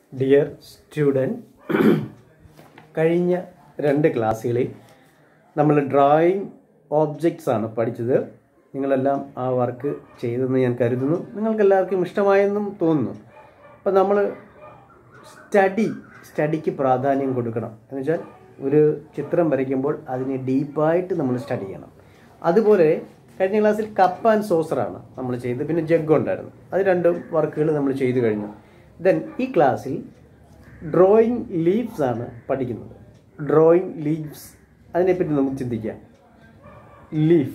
Dear student, കഴിഞ്ഞ 2 ക്ലാസ്സുകളിൽ നമ്മൾ ഡ്രോയിങ് ഓബ്ജക്ട്സ് ആണ് പഠിച്ചത്. നിങ്ങളെല്ലാം ആ വർക്ക് ചെയ്തെന്ന് ഞാൻ കരുതുന്നു. നിങ്ങൾക്കെല്ലാവർക്കും ഇഷ്ടമായെന്നും തോന്നുന്നു. അപ്പോൾ നമ്മൾ സ്റ്റഡിക്ക് പ്രാധാന്യം കൊടുക്കണം. എന്ന് വെച്ചാൽ ഒരു ചിത്രം വരയ്ക്കുമ്പോൾ അതിനെ ഡീപ്പായിട്ട് നമ്മൾ സ്റ്റഡി ചെയ്യണം. അതുപോലെ കഴിഞ്ഞ ക്ലാസ്സിൽ കപ്പ് ആൻഡ് സോസറാണ് നമ്മൾ ചെയ്തത്. പിന്നെ ജഗ് ഉണ്ടായിരുന്നു. അത് 2 വർക്കുകൾ നമ്മൾ ചെയ്തു കഴിഞ്ഞു. ദെൻ ഈ ക്ലാസ്സിൽ ഡ്രോയിങ് ലീവ്സ് ആണ് പഠിക്കുന്നത്. ഡ്രോയിങ് ലീവ്സ്, അതിനെപ്പറ്റി നമുക്ക് ചിന്തിക്കാം. ലീഫ്,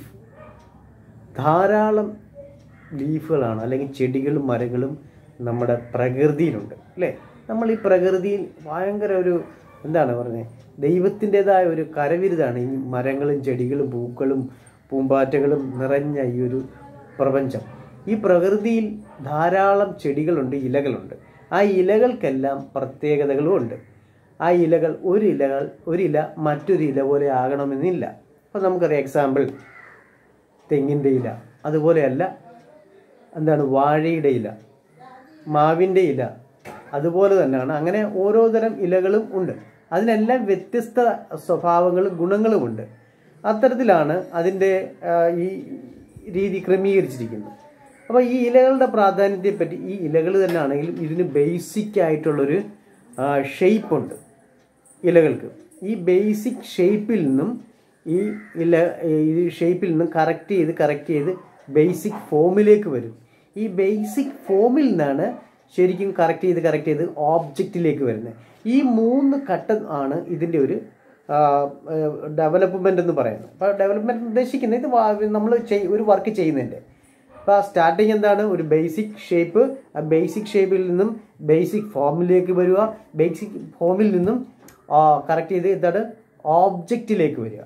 ധാരാളം ലീഫുകളാണ് അല്ലെങ്കിൽ ചെടികളും മരങ്ങളും നമ്മുടെ പ്രകൃതിയിലുണ്ട് അല്ലേ. നമ്മൾ ഈ പ്രകൃതിയിൽ ഭയങ്കര ഒരു എന്താണ് പറയുന്നത്, ദൈവത്തിൻ്റെതായ ഒരു കരവിരുതാണ് ഈ മരങ്ങളും ചെടികളും പൂക്കളും പൂമ്പാറ്റകളും നിറഞ്ഞ ഈ ഒരു പ്രപഞ്ചം. ഈ പ്രകൃതിയിൽ ധാരാളം ചെടികളുണ്ട്, ഇലകളുണ്ട്. ആ ഇലകൾക്കെല്ലാം പ്രത്യേകതകളും ഉണ്ട്. ആ ഇലകൾ ഒരു ഇല മറ്റൊരു ഇല പോലെ ആകണമെന്നില്ല. അപ്പോൾ നമുക്കറിയാം, എക്സാമ്പിൾ തെങ്ങിൻ്റെ ഇല അതുപോലെയല്ല, എന്താണ് വാഴയുടെ ഇല, മാവിൻ്റെ ഇല അതുപോലെ തന്നെയാണ്. അങ്ങനെ ഓരോ തരം ഇലകളും ഉണ്ട്. അതിനെല്ലാം വ്യത്യസ്ത സ്വഭാവങ്ങളും ഗുണങ്ങളുമുണ്ട്. അത്തരത്തിലാണ് അതിൻ്റെ ഈ രീതി ക്രമീകരിച്ചിരിക്കുന്നത്. അപ്പോൾ ഈ ഇലകളുടെ പ്രാധാന്യത്തെപ്പറ്റി, ഈ ഇലകൾ തന്നെ ആണെങ്കിലും ഇതിന് ബേസിക് ആയിട്ടുള്ളൊരു ഷേപ്പുണ്ട് ഇലകൾക്ക്. ഈ ബേസിക് ഷേപ്പിൽ നിന്നും ഈ ഷേപ്പിൽ നിന്നും കറക്റ്റ് ചെയ്ത് ബേസിക് ഫോമിലേക്ക് വരും. ഈ ബേസിക് ഫോമിൽ നിന്നാണ് ശരിക്കും കറക്റ്റ് ചെയ്ത് ഓബ്ജക്റ്റിലേക്ക് വരുന്നത്. ഈ 3 ഘട്ടം ആണ് ഇതിൻ്റെ ഒരു ഡെവലപ്മെൻ്റ് എന്ന് പറയുന്നത്. അപ്പോൾ ഡെവലപ്മെൻറ്റ് ഉദ്ദേശിക്കുന്നത് ഇത് നമ്മൾ ഒരു വർക്ക് ചെയ്യുന്നതിൻ്റെ. അപ്പോൾ സ്റ്റാർട്ടിങ് എന്താണ്, ഒരു ബേസിക് ഷേപ്പ്. ആ ബേസിക് ഷേപ്പിൽ നിന്നും ബേസിക് ഫോമിലേക്ക് വരിക. ബേസിക് ഫോമിൽ നിന്നും കറക്റ്റ് ചെയ്ത് എന്താണ് ഓബ്ജക്റ്റിലേക്ക് വരിക.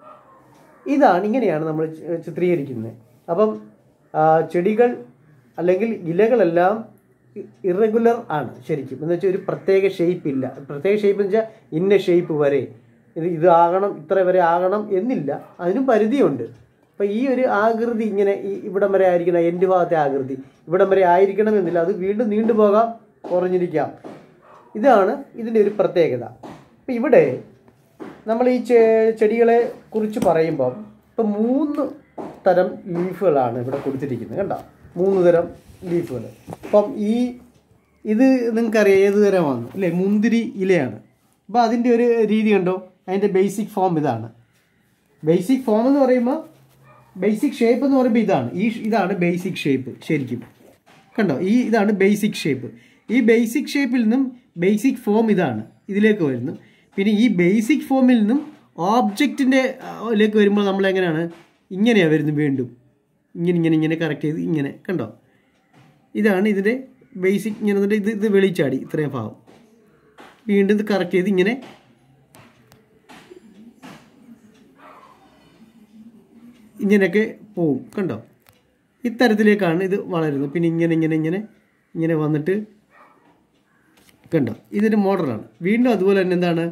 ഇങ്ങനെയാണ് നമ്മൾ ചിത്രീകരിക്കുന്നത്. അപ്പം ചെടികൾ അല്ലെങ്കിൽ ഇലകളെല്ലാം ഇറഗുലർ ആണ് ശരിക്കും. എന്ന് വെച്ചാൽ ഒരു പ്രത്യേക ഷേപ്പ് ഇല്ല. പ്രത്യേക ഷേപ്പ് എന്ന് വെച്ചാൽ ഇന്ന ഷേപ്പ് വരെ ഇതാകണം, ഇത്ര വരെ ആകണം എന്നില്ല. അതിനും പരിധിയുണ്ട്. അപ്പോൾ ഈ ഒരു ആകൃതി ഇങ്ങനെ ഇവിടം വരെ ആയിരിക്കണം, എൻ്റെ ഭാഗത്തെ ആകൃതി ഇവിടം വരെ ആയിരിക്കണം എന്നില്ല. അത് വീണ്ടും നീണ്ടുപോകാം, കുറഞ്ഞിരിക്കാം. ഇതാണ് ഇതിൻ്റെ ഒരു പ്രത്യേകത. അപ്പോൾ ഇവിടെ നമ്മൾ ഈ ചെടികളെ കുറിച്ച് പറയുമ്പം ഇപ്പം 3 തരം ലീഫുകളാണ് ഇവിടെ കൊടുത്തിരിക്കുന്നത്. കണ്ടോ, 3 തരം ലീഫുകൾ. അപ്പം ഇത് നിങ്ങൾക്കറിയാം ഏത് തരമാണ് അല്ലേ, മുന്തിരി ഇലയാണ്. അപ്പോൾ അതിൻ്റെ ഒരു രീതി കണ്ടോ, അതിൻ്റെ ബേസിക് ഫോം ഇതാണ്. ബേസിക് ഫോം എന്ന് പറയുമ്പോൾ, ബേസിക് ഷേപ്പ് എന്ന് പറയുമ്പോൾ ഇതാണ് ബേസിക് ഷേപ്പ് ശരിക്കും. കണ്ടോ, ഇതാണ് ബേസിക് ഷേപ്പ്. ഈ ബേസിക് ഷേപ്പിൽ നിന്നും ബേസിക് ഫോം ഇതിലേക്ക് വരുന്നു. പിന്നെ ഈ ബേസിക് ഫോമിൽ നിന്നും ഓബ്ജക്റ്റിൻ്റെലേക്ക് വരുമ്പോൾ നമ്മൾ എങ്ങനെയാണ്, ഇങ്ങനെയാണ് വരുന്നത്. വീണ്ടും ഇങ്ങനെ കറക്റ്റ് ചെയ്ത് ഇങ്ങനെ കണ്ടോ, ഇതാണ് ഇതിൻ്റെ ബേസിക്. ഇങ്ങനെ ഇത് വെളിച്ചാടി ഇത്രയും ഭാഗം, വീണ്ടും ഇത് കറക്റ്റ് ചെയ്ത് ഇങ്ങനെയൊക്കെ പോവും. കണ്ടോ, ഇത്തരത്തിലേക്കാണ് ഇത് വളരുന്നത്. പിന്നെ ഇങ്ങനെ വന്നിട്ട് കണ്ടോ, ഇതൊരു മോഡലാണ്. വീണ്ടും അതുപോലെ തന്നെ എന്താണ്,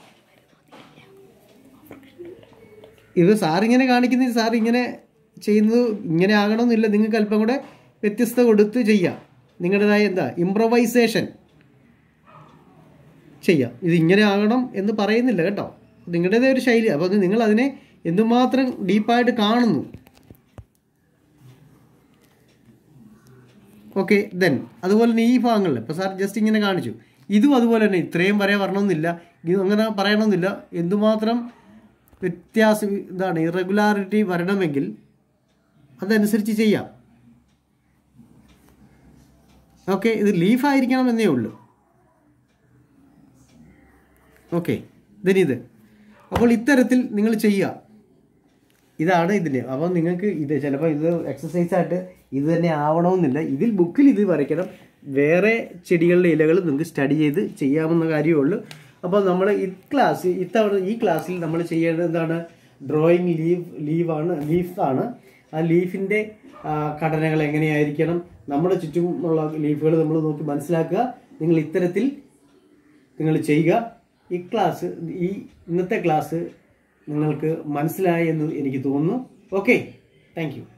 ഇത് സാറിങ്ങനെ കാണിക്കുന്നത്, സാർ ഇങ്ങനെ ചെയ്യുന്നത് ഇങ്ങനെ ആകണമെന്നില്ല. നിങ്ങൾക്ക് അല്പം കൂടെ വ്യത്യസ്ത കൊടുത്ത് ചെയ്യാം. നിങ്ങളുടേതായ ഇംപ്രവൈസേഷൻ ചെയ്യാം. ഇത് ഇങ്ങനെ ആകണം എന്ന് പറയുന്നില്ല കേട്ടോ, നിങ്ങളുടേതായ ഒരു ശൈലി. അപ്പോൾ നിങ്ങൾ അതിനെ എന്തുമാത്രം ഡീപ്പായിട്ട് കാണുന്നു. ഓക്കെ, ദെൻ അതുപോലെ തന്നെ ഈ ഭാഗങ്ങളിൽ ഇപ്പോൾ സാർ ജസ്റ്റ് ഇങ്ങനെ കാണിച്ചു. ഇതും അതുപോലെ തന്നെ ഇത്രയും വരെ വരണമെന്നില്ല, ഇത് അങ്ങനെ പറയണമെന്നില്ല. എന്തുമാത്രം വ്യത്യാസം ഇറഗുലാരിറ്റി വരണമെങ്കിൽ അതനുസരിച്ച് ചെയ്യാം. ഓക്കെ, ഇത് ലീഫായിരിക്കണം എന്നേ ഉള്ളൂ. ഓക്കെ, ദെൻ അപ്പോൾ ഇത്തരത്തിൽ നിങ്ങൾ ചെയ്യുക. ഇതാണ് ഇതിൻ്റെ. അപ്പോൾ നിങ്ങൾക്ക് ചിലപ്പോൾ ഇത് എക്സസൈസായിട്ട് ഇത് തന്നെ ആവണമെന്നില്ല. ബുക്കിൽ ഇത് വരയ്ക്കണം. വേറെ ചെടികളുടെ ഇലകൾ നിങ്ങൾക്ക് സ്റ്റഡി ചെയ്ത് ചെയ്യാവുന്ന കാര്യമേ ഉള്ളൂ. അപ്പോൾ നമ്മൾ ഈ ക്ലാസ്സിൽ നമ്മൾ ചെയ്യേണ്ടത് എന്താണ്, ഡ്രോയിങ് ലീഫാണ്. ആ ലീഫിൻ്റെ ഘടനകൾ എങ്ങനെയായിരിക്കണം, നമ്മുടെ ചുറ്റുമുള്ള ലീഫുകൾ നമ്മൾ നോക്കി മനസ്സിലാക്കുക. നിങ്ങൾ ഇത്തരത്തിൽ നിങ്ങൾ ചെയ്യുക. ഇന്നത്തെ ക്ലാസ് നിങ്ങൾക്ക് മനസ്സിലായി എന്ന് എനിക്ക് തോന്നുന്നു. Okay, thank U.